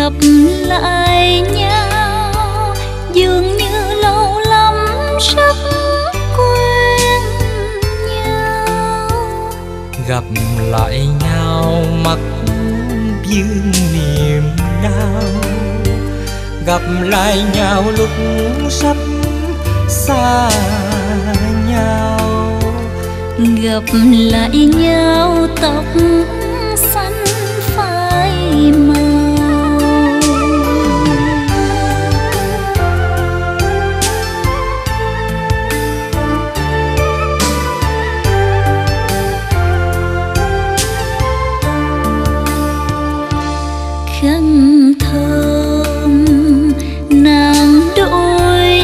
gặp lại nhau dường như lâu lắm rất quen nhau. Gặp lại nhau mắt vương niềm đau, gặp lại nhau lúc sắp xa nhau. Gặp lại nhau tóc xanh phai màu. Khăn thơm nàng đôi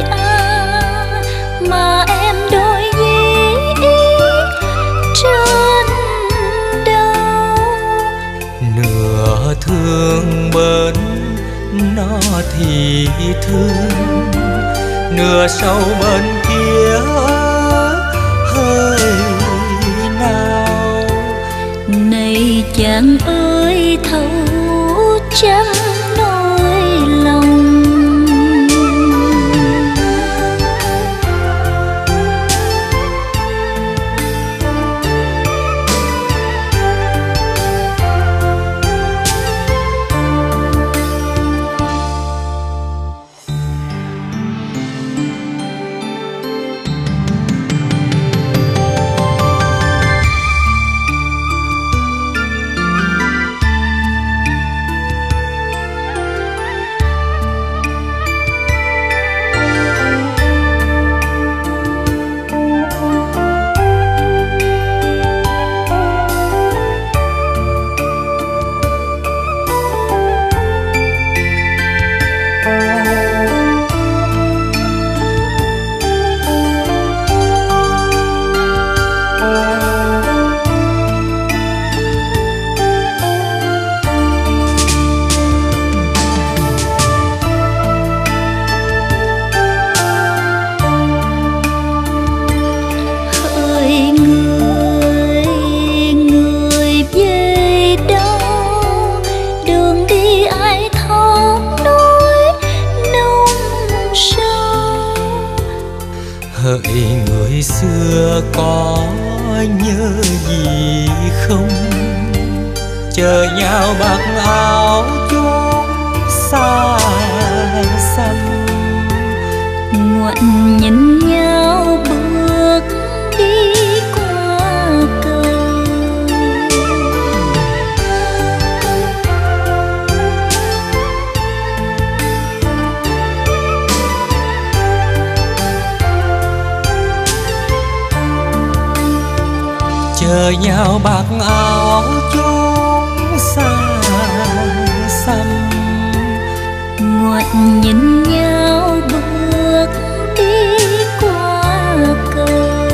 mà em đôi ý trên đầu. Nửa thương bên nó thì thương, nửa sâu bên kia hơi nào. Này chàng ơi thấu chẳng nỗi lòng. Hỡi người xưa có nhớ gì không, chờ nhau mặc áo chốn xa xăm. Ngoảnh nhìn nhau bước đi qua cầu. Chờ nhau bạc áo chốn xa xăm. Ngoảnh nhìn nhau bước đi qua cầu.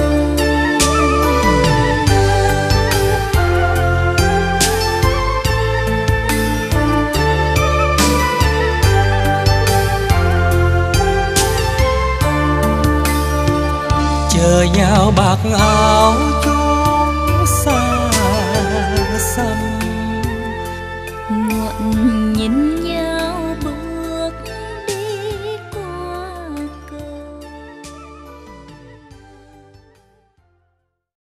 Chờ nhau bạc áo chốn